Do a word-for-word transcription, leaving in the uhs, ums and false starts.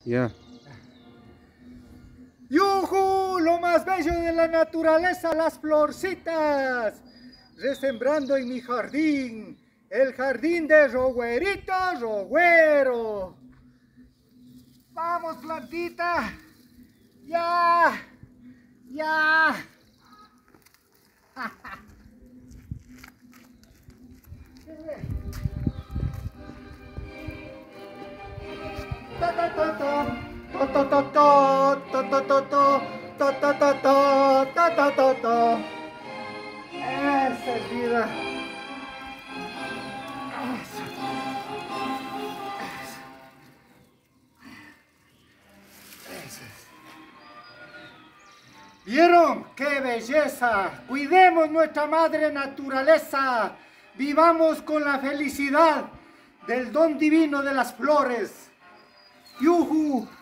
Ya. ¡Yujú! Lo más bello de la naturaleza, las florcitas. Resembrando en mi jardín, el jardín de Roguerito Rogüero. ¡Vamos, plantita! ¡Ya! ¡Ya! Ta ta ta ta, ta ta ta ta, ta ta ta ta, ta ta ta ta, ta ta ta ta. Esa es vida. Eso. Eso es. ¿Vieron? ¡Qué belleza! Cuidemos nuestra madre naturaleza. Vivamos con la felicidad del don divino de las flores. ¡Yujú!